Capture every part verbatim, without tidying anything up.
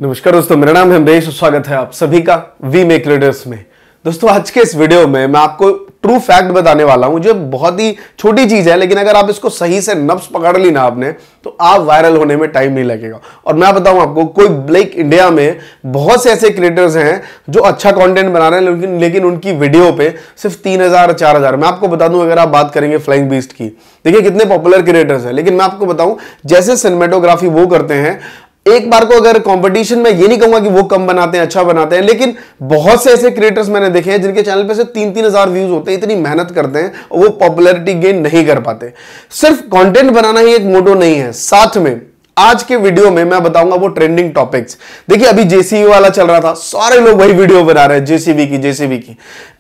नमस्कार दोस्तों, मेरा नाम है अमरीश। स्वागत है आप सभी का वी मेक लीडर्स में। दोस्तों आज के इस वीडियो में मैं आपको ट्रू फैक्ट बताने वाला हूं जो बहुत ही छोटी चीज है, लेकिन अगर आप इसको सही से नब्ज पकड़ ली ना आपने तो आप वायरल होने में टाइम नहीं लगेगा। और मैं बताऊं आपको, कोई ब्लैक इंडिया में बहुत से ऐसे क्रिएटर्स हैं जो अच्छा कंटेंट बना रहे हैं, लेकिन लेकिन उनकी वीडियो पे सिर्फ तीन हजार चार हजार। मैं आपको बता दूं, अगर आप बात करेंगे फ्लाइंग बीस्ट की, देखिए कितने पॉपुलर क्रिएटर्स हैं, लेकिन मैं आपको बताऊं जैसे सिनेमेटोग्राफी वो करते हैं, एक बार को अगर कंपटीशन में ये नहीं कहूंगा कि वो कम बनाते हैं, अच्छा बनाते हैं, लेकिन बहुत से ऐसे क्रिएटर्स मैंने देखे हैं जिनके चैनल पे से तीन तीन हजार व्यूज होते हैं, इतनी मेहनत करते हैं और वो पॉपुलैरिटी गेन नहीं कर पाते। सिर्फ कंटेंट बनाना ही एक मोटो नहीं है, साथ में आज के वीडियो में मैं बताऊंगा वो ट्रेंडिंग टॉपिक्स। देखिए अभी जेसीबी वाला चल रहा था, सारे लोग वही वीडियो बना रहे हैं, जेसीबी की जेसीबी की।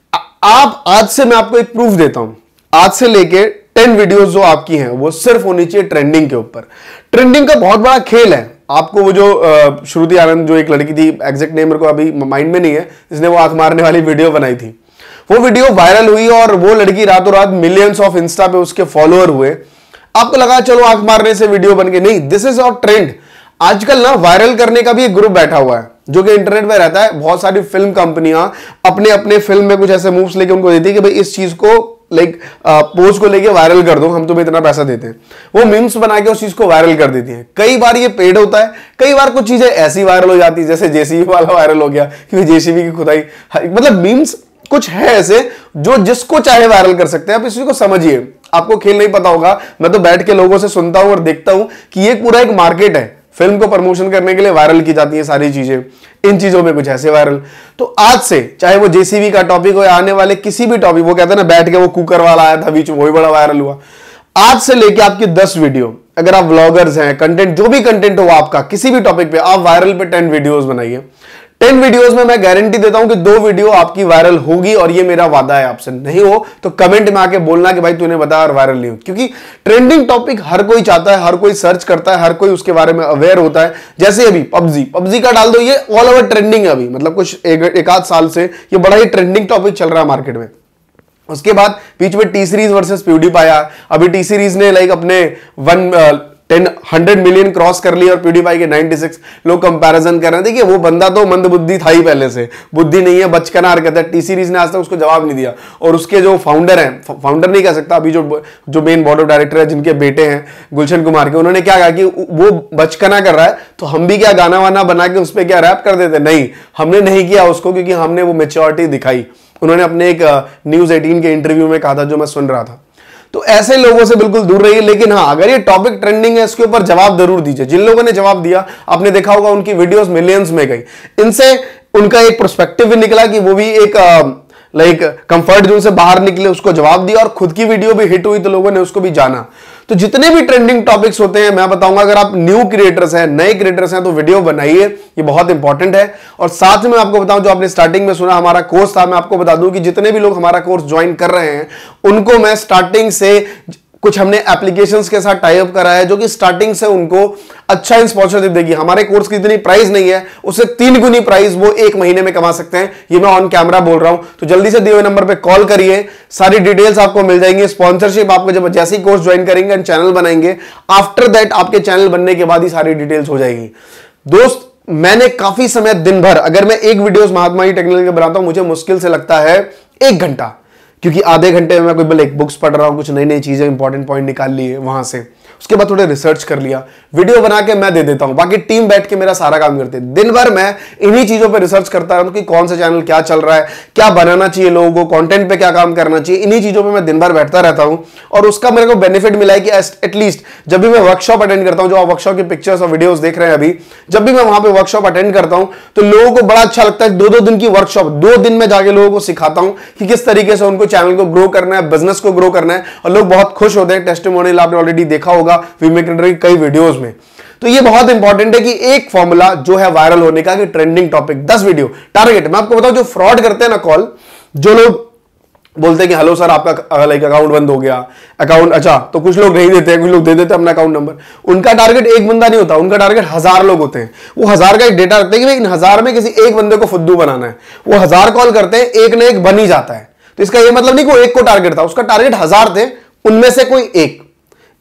आप आज से मैं आपको एक प्रूफ देता हूं, आज से लेके टेन वीडियोस जो आपकी हैं वो सिर्फ होनी चाहिए ट्रेंडिंग के ऊपर। ट्रेंडिंग का बहुत बड़ा खेल है। आपको वो जो श्रुति आनंद, जो एक लड़की थी, एग्जैक्ट नेम मेरे को अभी माइंड में नहीं है, इसने वो आंख मारने वाली वीडियो बनाई थी, वो वीडियो वायरल हुई और वो लड़की रातों रात मिलियंस ऑफ इंस्टा पे उसके फॉलोअर हुए। आपको लगा चलो आंख मारने से वीडियो बन गई, नहीं, दिस इज आवर ट्रेंड। आजकल ना वायरल करने का भी एक ग्रुप बैठा हुआ है जो कि इंटरनेट पे रहता है। बहुत सारी फिल्म कंपनियां अपने अपने फिल्म में कुछ ऐसे मूव्स लेके उनको देती है कि भाई इस चीज को लाइक पोज को लेके वायरल कर दो, हम तुम्हें इतना पैसा देते हैं। वो मीम्स बना के उस चीज को वायरल कर देती हैं। कई बार ये पेड होता है, कई बार कुछ चीजें ऐसी वायरल हो जाती है, जैसे जेसीबी वाला वायरल हो गया कि जेसीबी की खुदाई। मतलब मीम्स कुछ है ऐसे जो जिसको चाहे वायरल कर सकते हैं। आप इसी को समझिए, आपको खेल नहीं पता होगा, मैं तो बैठ के लोगों से सुनता हूं और देखता हूं कि ये पूरा एक मार्केट है। फिल्म को प्रमोशन करने के लिए वायरल की जाती है सारी चीजें, इन चीजों में कुछ ऐसे वायरल। तो आज से चाहे वो जेसीबी का टॉपिक हो या आने वाले किसी भी टॉपिक, वो कहते हैं ना बैठ के वो कुकर वाला आया था बीच में, वही बड़ा वायरल हुआ। आज से लेके आपकी दस वीडियो, अगर आप व्लॉगर्स हैं, कंटेंट जो भी कंटेंट हो आपका किसी भी टॉपिक पे, आप वायरल पे टेन वीडियोस बनाइए। टेन वीडियोस में मैं गारंटी देता हूं कि दो वीडियो आपकी वायरल होगी, और ये मेरा वादा है आपसे। नहीं हो तो कमेंट में आके बोलना कि भाई तूने बताया और वायरल नहीं हो, क्योंकि ट्रेंडिंग टॉपिक हर कोई चाहता है, हर कोई सर्च करता है, हर कोई उसके बारे में अवेयर होता है। जैसे अभी पबजी पबजी का डाल दो, ये ऑल ओवर ट्रेंडिंग है अभी, मतलब कुछ एक, एक आध साल से ये बड़ा ही ट्रेंडिंग टॉपिक चल रहा है मार्केट में। उसके बाद बीच में टी सीरीज वर्सेस प्यूडीफाई आया। अभी टी सीरीज ने लाइक अपने one ten hundred million cross कर लिया और प्यूडीफाई के नाइंटी सिक्स। लोग कंपैरिजन कर रहे हैं। देखिए वो बंदा तो मंदबुद्धि था ही पहले से, बुद्धि नहीं है, बचकाना हरकत है। टी सीरीज ने आज तक उसको जवाब नहीं दिया, और उसके जो फाउंडर हैं, फाउंडर नहीं कह सकता, अभी जो जो मेन बोर्ड ऑफ डायरेक्टर है, जिनके बेटे हैं गुलशन कुमार के, उन्होंने क्या कहा कि वो बचकाना कर रहा है तो हम भी क्या गाना वाना बना के उस पर क्या रैप कर देते। नहीं, हमने नहीं किया उसको, क्योंकि हमने वो मैच्योरिटी दिखाई। उन्होंने अपने एक न्यूज एटीन के इंटरव्यू में कहा था, जो मैं सुन रहा था। तो ऐसे लोगों से बिल्कुल दूर रहिए। लेकिन हाँ, अगर ये टॉपिक ट्रेंडिंग है, इसके ऊपर जवाब जरूर दीजिए। जिन लोगों ने जवाब दिया, आपने देखा होगा उनकी वीडियोस मिलियंस में गई। इनसे उनका एक पर्सपेक्टिव भी निकला कि वो भी एक लाइक कंफर्ट जोन से बाहर निकले, उसको जवाब दिया, और खुद की वीडियो भी हिट हुई तो लोगों ने उसको भी जाना। तो जितने भी ट्रेंडिंग टॉपिक्स होते हैं, मैं बताऊंगा, अगर आप न्यू क्रिएटर्स हैं, नए क्रिएटर्स हैं, तो वीडियो बनाइए, ये बहुत इंपॉर्टेंट है। और साथ में आपको बताऊं, जो आपने स्टार्टिंग में सुना हमारा कोर्स था, मैं आपको बता दूं कि जितने भी लोग हमारा कोर्स ज्वाइन कर रहे हैं उनको मैं स्टार्टिंग से कुछ हमने एप्लीकेशंस के साथ टाई अप करा है, जो कि स्टार्टिंग से उनको अच्छा स्पॉन्सरशिप देगी। हमारे कोर्स की इतनी प्राइस नहीं है, उससे तीन गुनी प्राइस वो एक महीने में कमा सकते हैं। ये मैं ऑन कैमरा बोल रहा हूं। तो जल्दी से दिए हुए नंबर पे कॉल करिए, सारी डिटेल्स आपको मिल जाएंगी। स्पॉन्सरशिप आपको जब जैसे ही कोर्स ज्वाइन करेंगे एंड चैनल बनाएंगे, आफ्टर दैट आपके चैनल बनने के बाद ही सारी डिटेल्स हो जाएगी। दोस्त, मैंने काफी समय, दिन भर, अगर मैं एक वीडियोस महात्मा जी टेक्निकल के बनाता हूं, मुझे मुश्किल से लगता है एक घंटा, क्योंकि आधे घंटे में मैं कोई एक बुक्स पढ़ रहा हूं, कुछ नई नई चीजें, इंपॉर्टेंट पॉइंट निकाल लिए वहां से, उसके बाद थोड़े रिसर्च कर लिया, वीडियो बना के मैं दे देता हूं। बाकी टीम बैठ के मेरा सारा काम करते हैं। दिन भर मैं इन्हीं चीजों पे रिसर्च करता रहता हूं कि कौन सा चैनल क्या चल रहा है, क्या बनाना चाहिए लोगों को, कंटेंट पे क्या काम करना चाहिए। इन्हीं चीजों पे मैं दिन भर बैठता रहता हूं, और उसका मेरे को बेनिफिट मिला है कि एटलीस्ट जब भी मैं वर्कशॉप अटेंड करता हूं, जो आप वर्कशॉप की पिक्चर्स और वीडियोस देख रहे हैं अभी, जब भी मैं वहां पे वर्कशॉप अटेंड करता हूं तो लोगों को बड़ा अच्छा लगता है। दो दो दिन की वर्कशॉप, दो दिन में जाके लोगों को सिखाता हूं कि किस तरीके से उनको चैनल को ग्रो करना है, बिजनेस को ग्रो करना है, और लोग बहुत खुश होते हैं। टेस्टिमोनियल आपने ऑलरेडी देखा होगा वी मेक लीडर की कई वीडियोस में। तो ये बहुत इंपॉर्टेंट है कि एक फॉर्मूला जो है वायरल होने का, कि ट्रेंडिंग टॉपिक दस वीडियो टारगेट। मैं आपको बताऊं, जो फ्रॉड करते हैं ना कॉल, जो लोग बोलते हैं कि हेलो सर आपका लाइक अकाउंट बंद हो गया, अकाउंट, अच्छा, तो कुछ लोग नहीं देते हैं, कुछ लोग दे देते हैं अपना अकाउंट नंबर। उनका टारगेट एक बंदा नहीं होता, उनका टारगेट हजार लोग होते हैं। वो हजार का एक डेटा रखते हैं कि इन हजार में किसी एक बंदे को फुद्दू बनाना है। वो हजार कॉल करते हैं, एक ना एक बन ही जाता है। तो इसका ये मतलब नहीं कि वो एक को टारगेट था, उसका टारगेट हजार थे, उनमें से कोई एक।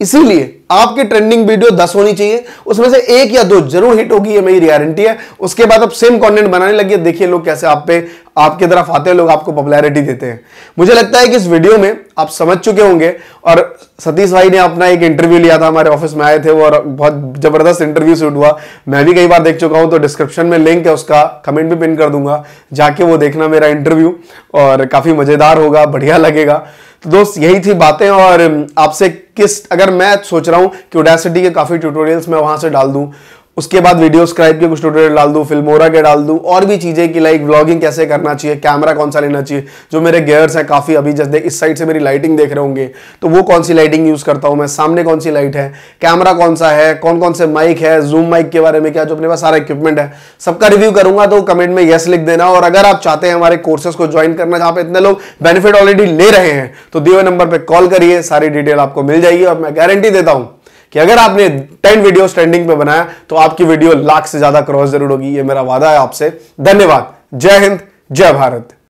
इसीलिए आपकी ट्रेंडिंग वीडियो दस होनी चाहिए, उसमें से एक या दो जरूर हिट होगी, ये मेरी गारंटी है। उसके बाद आप सेम कंटेंट बनाने लगिए, देखिए लोग कैसे आप पे आपकी तरफ आते हैं, लोग आपको पॉपुलैरिटी देते हैं। मुझे लगता है कि इस वीडियो में आप समझ चुके होंगे। और सतीश भाई ने अपना एक इंटरव्यू लिया था, हमारे ऑफिस में आए थे वो, और बहुत जबरदस्त इंटरव्यू शूट हुआ। मैं भी कई बार देख चुका हूं, तो डिस्क्रिप्शन में लिंक है उसका, कमेंट भी पिन कर दूंगा, जाके वो देखना मेरा इंटरव्यू, और काफी मजेदार होगा, बढ़िया लगेगा। तो दोस्त यही थी बातें। और आपसे किस अगर मैं सोच रहा हूं कि ऑडेसिटी के काफी ट्यूटोरियल्स मैं वहां से डाल दूं, उसके बाद वीडियो स्क्राइब के कुछ ट्यूटोरियल डाल दूं, फिल्मोरा के डाल दूं, और भी चीजें कि लाइक व्लॉगिंग कैसे करना चाहिए, कैमरा कौन सा लेना चाहिए, जो मेरे गियर्स हैं काफी, अभी जैसे इस साइड से मेरी लाइटिंग देख रहे होंगे तो वो कौन सी लाइटिंग यूज करता हूं मैं, सामने कौन सी लाइट है, कैमरा कौन सा है, कौन कौन से माइक है, जूम माइक के बारे में क्या, जो अपने पास सारा इक्विपमेंट है, सबका रिव्यू करूंगा। तो कमेंट में यस लिख देना। और अगर आप चाहते हैं हमारे कोर्सेज को ज्वाइन करना, जहां पे इतने लोग बेनिफिट ऑलरेडी ले रहे हैं, तो दिए हुए नंबर पर कॉल करिए, सारी डिटेल आपको मिल जाएगी। और मैं गारंटी देता हूं कि अगर आपने टेन वीडियोस ट्रेंडिंग पे बनाया तो आपकी वीडियो लाख से ज्यादा क्रॉस जरूर होगी, ये मेरा वादा है आपसे। धन्यवाद। जय हिंद, जय भारत।